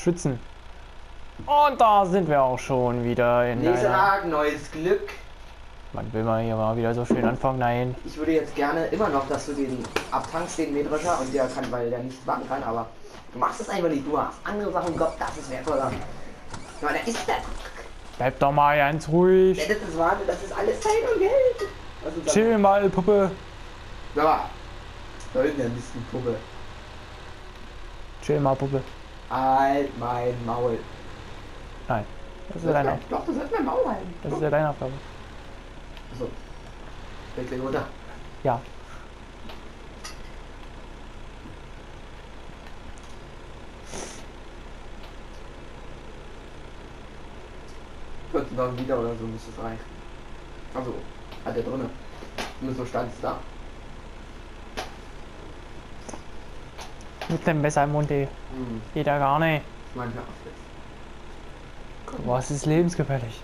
schützen. Und da sind wir auch schon wieder in Nächster einer... Tag, neues Glück. Man will mal hier mal wieder so schön anfangen. Nein. Ich würde jetzt gerne immer noch, dass du den abtankst, den Mähdrescher, und der kann, weil der nichts machen kann, aber du machst es einfach nicht. Du hast andere Sachen im Kopf, das ist wertvoller. Ja, da ist der. Bleib doch mal ganz ruhig. Das ist Wahnsinn, das ist alles Zeit und Geld. Also Chill mal, Puppe. Ja, soll denn ein bisschen Puppe? Chill mal, Puppe. Halt mein Maul. Nein. Das ist ja deine Aufgabe. Doch, du sollst mein Maul halten. Das ist ja deine Aufgabe. Achso. Fällt gleich runter. Ja. Dann wieder oder so müsste es reichen. Also, hat der drinne. Nur so stand es da. Mit dem Messer im Mund, ey. Geht ja gar nicht. Ich meine, hör auf jetzt. Was ist lebensgefährlich?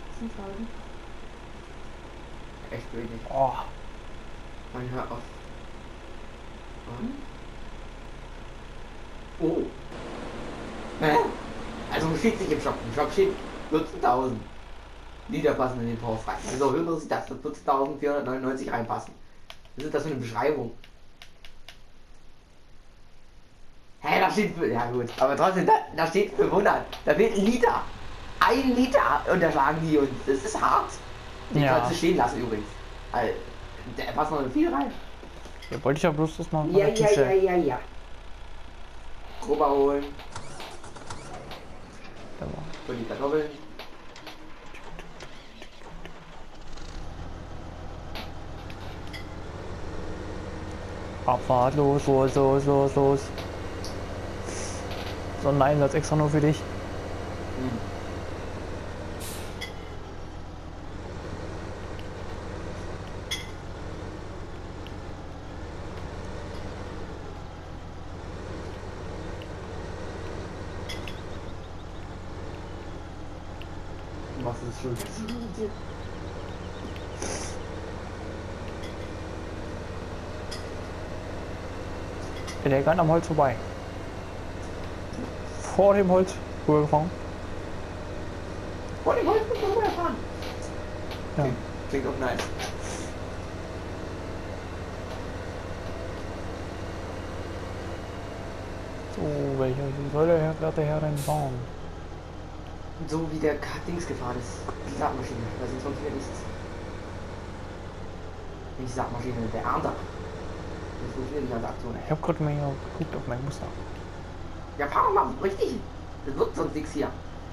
Echt wenig. Oh. Mann, hör auf. Oh. Hä? Also steht nicht im Shop. Im Shop steht 14.000 Liter passen in den Power rein. Also wie muss ich das? 14.499 reinpassen. Was ist das für eine Beschreibung? Hä, da steht... Ja gut, aber trotzdem, da steht 500. Da fehlt ein Liter. 1 Liter unterschlagen die uns. Das ist hart. Die Ja. kannst du stehen lassen übrigens. Also, der passt noch viel rein. Hier wollte ich ja bloß das mal von Ja, der ja, Tische. ja, ja, ja. Grober holen. Da war- Für die Kartoffeln. Abfahrt, los, los, los, los, los. Sondereinsatz extra nur für dich. Du machst es schon. Bin ja gerade am Holz vorbei. Vor dem Holz rübergefahren. Vor dem Holz muss man rüberfahren. Ja. Klingt auch nice. So, welcher soll der Herr gerade Herr denn fahren? So wie der Dings gefahren ist. Die Saatmaschine. Da sind sonst wieder nichts. Nicht die Saatmaschine, der Ernter. Das funktioniert nicht als Aktion. Ich habe gerade mal hier geguckt auf mein Muster. Ja, fahr mal richtig. Das wird sonst nichts hier.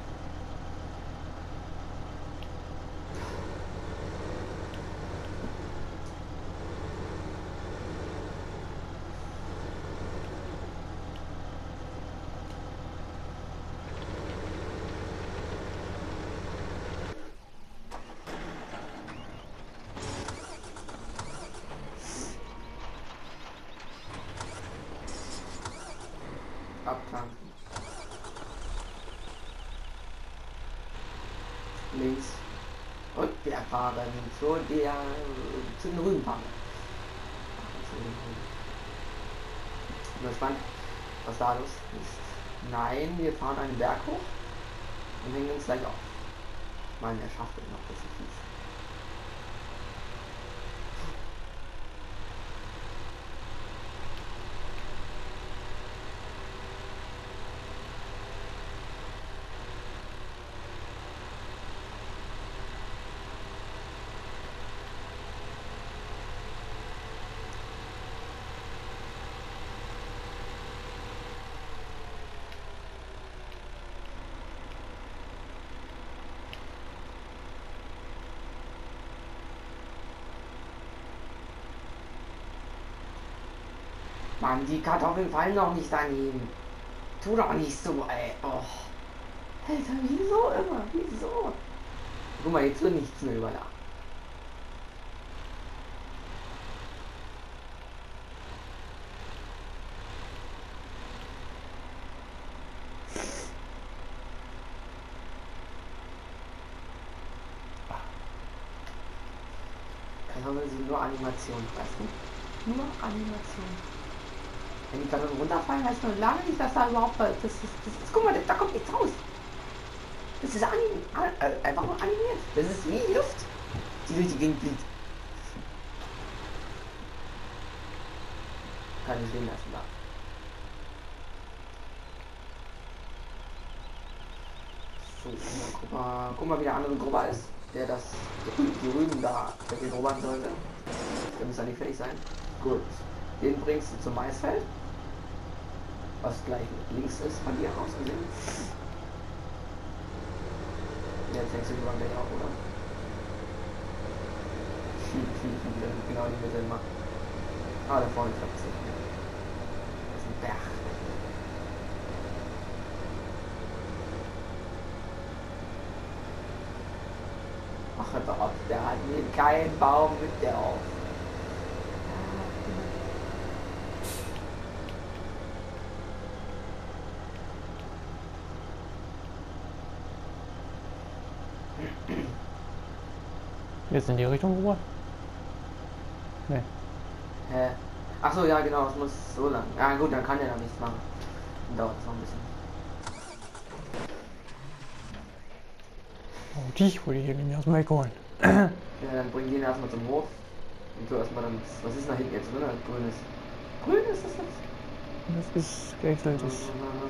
Abtanken. Links. Und wir fahren zu den Rübenbahn. Ich bin gespannt, was da los ist. Nein, wir fahren einen Berg hoch und hängen uns gleich auf. Ich meine, er schafft es noch, das ist fies. Mann, die Kartoffeln fallen noch nicht daneben. Tu doch nicht so, ey. Oh. Alter, wieso immer? Wieso? Guck mal, jetzt wird nichts mehr über da. Kartoffeln sind nur Animation, weißt du? Nur Animation. Wenn die Kanonen runterfallen, heißt noch lange nicht, dass da überhaupt was. Guck mal, da kommt nichts raus. Das ist einfach nur animiert. Das ist wie Luft, die durch die Gegend fliegt. Kann ich sehen lassen da. So, guck mal, wie der andere Grubber ist. Der das, die Rüben da, der den grubbern sollte. Der muss ja nicht fertig sein. Gut. Den bringst du zum Maisfeld. Was gleich links ist von dir aus gesehen. Jetzt denkst du über den auch, oder? Genau die Mitte immer. Ah, da vorne klappt es nicht mehr. Das ist ein Berg. Ach, hör doch auf, der hat neben keinen Baum mit der auf. Jetzt in die Richtung rüber? Ne. Hä? Achso, ja genau, es muss so lang. Ja gut, dann kann der da nichts machen. Dann dauert es noch ein bisschen. Oh, dich wollte ich irgendwie aus dem Weg holen. Ja, dann bring den erstmal zum Hof. Und du erstmal dann. Was ist da hinten jetzt drin? Grünes. Grün ist das jetzt? Das ist gewechseltes.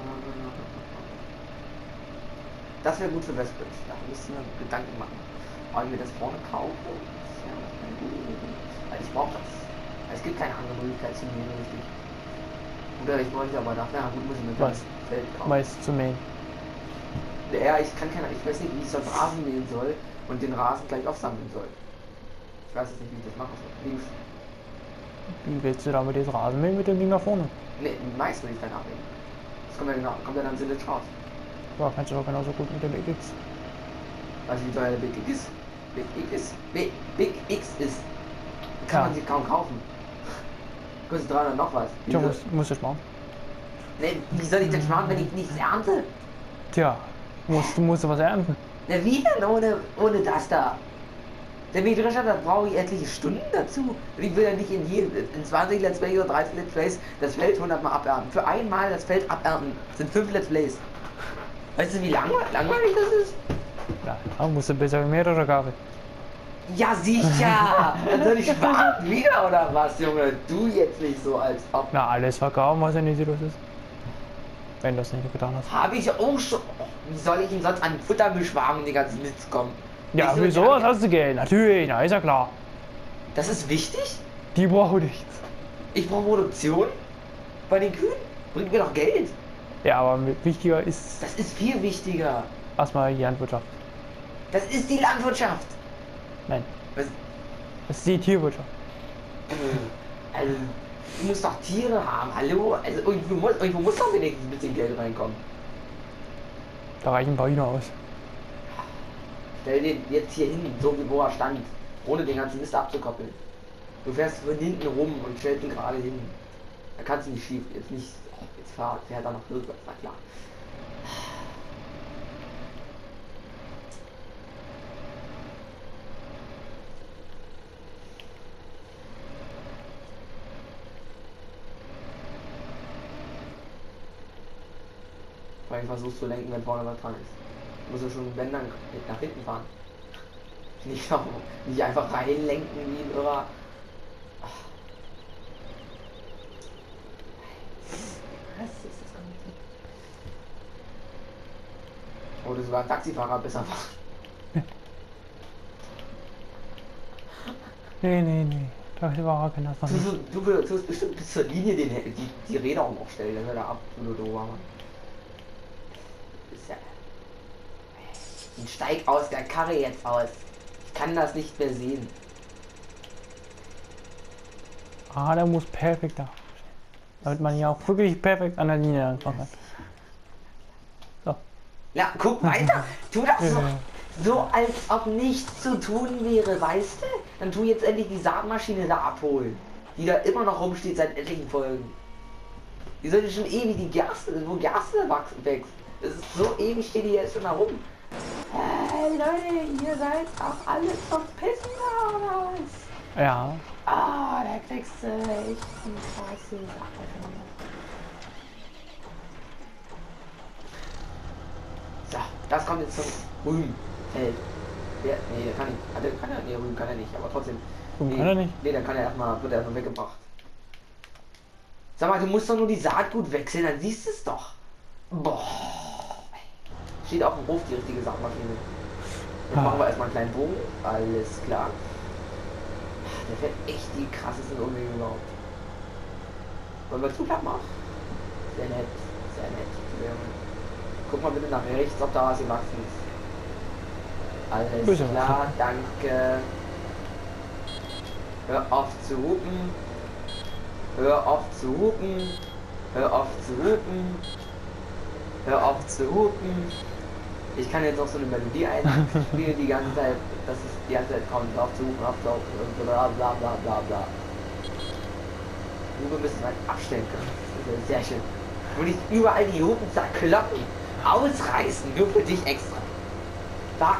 Das wäre gut für Westbridge. Da müssen wir Gedanken machen. Wollen wir das vorne kaufen? Ja, das ist eine gute Idee. Weil ich brauche das. Es gibt keine andere Möglichkeit zu mähen, richtig. Oder ich wollte aber dafür, ja gut, muss ich mir Was? Feld kaufen. Mais zu mähen. Ja, ich kann keine, ich weiß nicht, wie ich sonst Rasen mähen soll und den Rasen gleich aufsammeln soll. Ich weiß jetzt nicht, wie ich das machen soll. Links. Wie willst du damit jetzt Rasen mähen mit dem Ding da vorne? Ne, Mais will ich dann abnehmen. Das kommt ja genau, kommt ja dann Silic raus. Ja, kannst du aber genauso gut mit dem BX. Weißt du, wie teuer der Big X ist? Big X ist. Kann man sich kaum kaufen. Kostet 300 noch was. Tja, musst du sparen. Ne, wie soll ich denn sparen, wenn ich nichts ernte? Tja, musst du was ernten. Na wie denn ohne das da? Der Mähdrescher, da brauche ich etliche Stunden dazu. Und ich will ja nicht in 20 Let's Plays oder 30 Let's Plays das Feld 100 Mal abernten. Für einmal das Feld abernten sind 5 Let's Plays. Weißt du, wie langweilig das ist? Ja, musst du besser mit mehrerer Gabel. Ja, sicher! Dann soll ich warten wieder oder was, Junge? Du jetzt nicht so als ob. Na, alles verkaufen, was ja nicht los ist. Wenn du das nicht getan hast. Habe ich auch schon. Wie soll ich denn sonst an Futtermischwagen die ganzen Mist kommen? Ja, für sowas hast du Geld. Natürlich, na, ist ja klar. Das ist wichtig? Die brauchen nichts. Ich brauche Produktion? Bei den Kühen? Bringt mir doch Geld. Ja, aber wichtiger ist Das ist viel wichtiger. erstmal die Landwirtschaft. Das ist die Landwirtschaft. Nein, Was? das ist die Tierwirtschaft. Also, du musst doch Tiere haben, hallo? Also, irgendwo muss doch wenigstens ein bisschen Geld reinkommen. Da reichen ein paar Hühner aus. Stell den jetzt hier hin, so wie wo er stand, ohne den ganzen Mist abzukoppeln. Du fährst von hinten rum und stellst ihn gerade hin. Da kannst du nicht schief, jetzt nicht, jetzt fährt er noch rückwärts, na klar. Weil ich versuchst zu lenken, wenn vorne was dran ist. Du musst ja schon, wenn dann nach hinten fahren. Nicht einfach reinlenken wie ein Irrer. Was ist das kompliziert? Oder sogar ein Taxifahrer besser macht. Nee. Taxifahrer kann das noch nicht. Du wirst bestimmt bis zur Linie die Räder auch noch stellen, dann hört er ab, du Dober. Und steig aus der Karre jetzt aus. Ich kann das nicht mehr sehen. Ah, der muss perfekt da. Damit man ja auch wirklich perfekt an der Linie anfangen kann. So. Ja, guck weiter. Tu das so, als ob nichts zu tun wäre, weißt du? Dann tu jetzt endlich die Saatmaschine da abholen. Die da immer noch rumsteht seit etlichen Folgen. Die sollte schon ewig die Gerste, wo Gerste wächst. Das ist so ewig, steht die jetzt schon da rum. Hey Leute, ihr seid auch alle zum Pissen da oder was? Ja. Ah, da kriegst du echt eine krasse Sache von mir. Das kommt jetzt zum Rübenfeld. Nee, der kann nicht. Kann er, nee, Rüben kann er nicht, aber trotzdem. Rüben kann er nicht? Nee, dann wird er erstmal weggebracht. Sag mal, du musst doch nur die Saatgut wechseln, dann siehst du es doch. Boah. Steht auf dem Hof die richtige Saatmaschine. Jetzt machen wir erstmal einen kleinen Bogen. Alles klar. Der fährt echt die krassesten Umwege überhaupt. Wollen wir Zugklapp machen? Sehr nett. Sehr nett. Guck mal bitte nach rechts, ob da was gewachsen ist. Alles klar, danke. Hör auf zu hupen. Hör auf zu hupen. Hör auf zu hupen. Hör auf zu hupen. Ich kann jetzt noch so eine Melodie einspielen die ganze Zeit, dass es die ganze Zeit kommt, auf zu hupen, und bla bla bla bla bla. Hupe müssen wir abstellen können. Das ist sehr schön. Und nicht überall die Hupen zerkloppen, ausreißen, nur für dich extra. Da.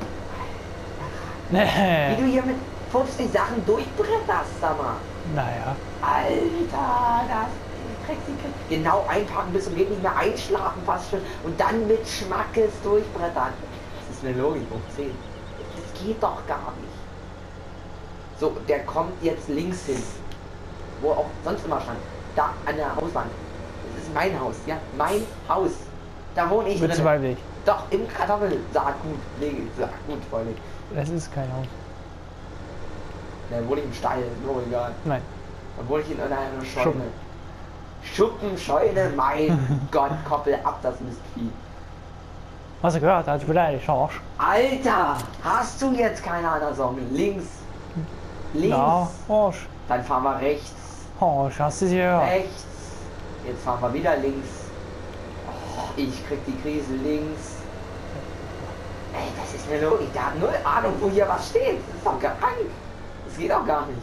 Nee. Wie du hier mit 50 Sachen durchbretterst, sag mal. Naja. Alter, das genau einpacken bis zum geht nicht mehr, einschlafen fast schon und dann mit Schmackes durchbrettern. Das ist eine Logik hoch 10. Das geht doch gar nicht. So, der kommt jetzt links hin. Wo auch sonst immer stand. Da an der Hauswand. Das ist mein Haus, ja? Mein Haus. Da wohne ich Mit drin. zwei Weg. Doch, im Kartoffelsaatgut. Nee, Saatgut, Freunde. Das ist kein Haus. Dann wohne ich im Stall, nur egal. Nein. Dann wohne ich in einer Scheune. Schuppenscheune, mein Gott, koppel ab das Mistvieh. Hast du gehört, als beleidigt, Arsch. Alter, hast du jetzt keine andere Sorge? Links. Links. Ja, Arsch. Dann fahren wir rechts. Arsch, hast du sie gehört? Rechts. Jetzt fahren wir wieder links. Oh, ich krieg die Krise links. Ey, das ist eine Logik. Der hat null Ahnung, wo hier was steht. Das ist doch krank. Das geht auch gar nicht.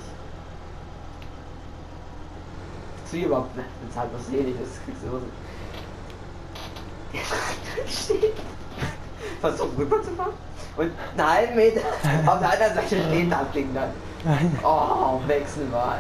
Überhaupt ne, bezahlt was nicht, das kriegst du steht. Versuch rüber zu fahren und einen halben Meter auf der anderen Seite stehen das Ding dann. Oh, Wechselwahl.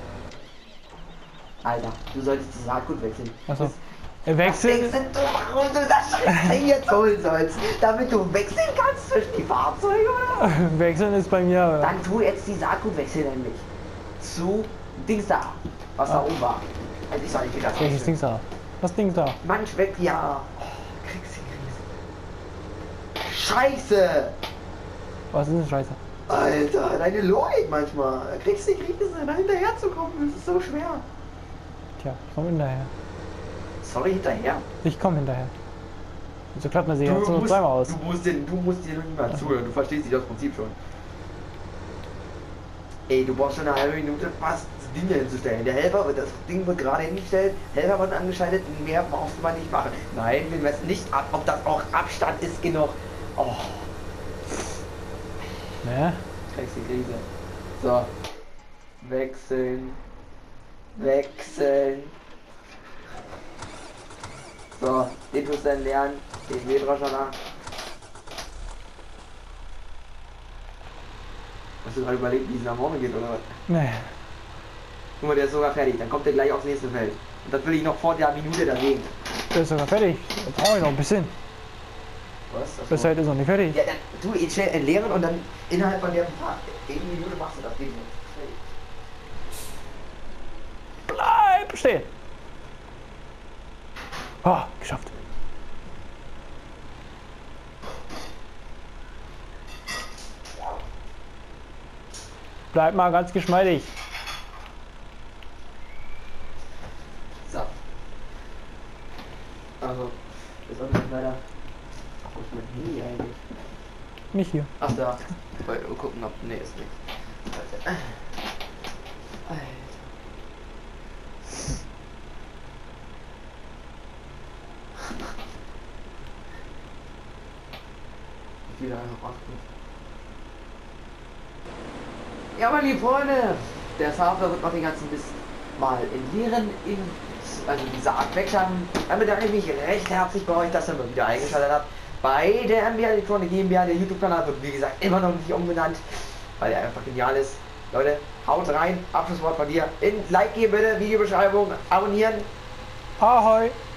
Alter, du solltest die Saatgut wechseln. Achso. Wechseln? Warum du das Ding jetzt holen sollst, damit du wechseln kannst zwischen die Fahrzeuge, oder? Wechseln ist bei mir. Dann tu jetzt die Saatgut wechseln nämlich. Zu Dings da. Was da oben war. Also ich soll nicht wieder das. Welches Ding da? Was Ding da? Manch weg, ja. Kriegst du Krise. Scheiße! Was ist denn Scheiße? Alter, deine Logik manchmal. Kriegst du Krise, da hinterher zu kommen. Das ist so schwer. Tja, ich komm hinterher. Sorry, hinterher. Ich komm hinterher. So klappt man sich jetzt so zweimal aus. Du musst dir noch niemand zuhören. Du verstehst dich das Prinzip schon. Ey, du brauchst schon eine halbe Minute fast Dinge hinzustellen. Der Helfer, das Ding wird gerade hingestellt, Helfer wird angeschaltet, mehr brauchst du mal nicht machen. Nein, wir messen nicht ab, ob das auch Abstand ist genug. Oh. Ne? Kriegst die Krise. So. Wechseln. Wechseln. So, den tust du dann lernen. Den Mähdrescher nach. Hast du gerade überlegt, wie es nach vorne geht, oder was? Ne. Guck mal, der ist sogar fertig. Dann kommt er gleich aufs nächste Feld. Und das will ich noch vor der Minute da sehen. Der ist sogar fertig. Da brauche ich noch ein bisschen. Was? Bis heute ist noch nicht fertig. Ja, dann tu ihn schnell entleeren und dann innerhalb von der Minute machst du das Ding. Bleib stehen. Oh, geschafft. Bleib mal ganz geschmeidig. So. Also, wir sollten jetzt leider. Wo ist mein Handy eigentlich? Nicht hier. Ach da. Mal gucken, ob. Ne, ist nicht. Alter. Wieder einfach achten. Ja, meine lieben Freunde, der Fahrer wird noch den ganzen Mist mal entleeren, also die Saat wegschaffen. Dann bedanke ich mich recht herzlich bei euch, dass ihr mal wieder eingeschaltet habt. Bei der MB Elektronik GmbH, der YouTube-Kanal wird wie gesagt immer noch nicht umbenannt, weil er einfach genial ist. Leute, haut rein, Abschlusswort von dir. Like geben bitte, Videobeschreibung, abonnieren. Ahoi.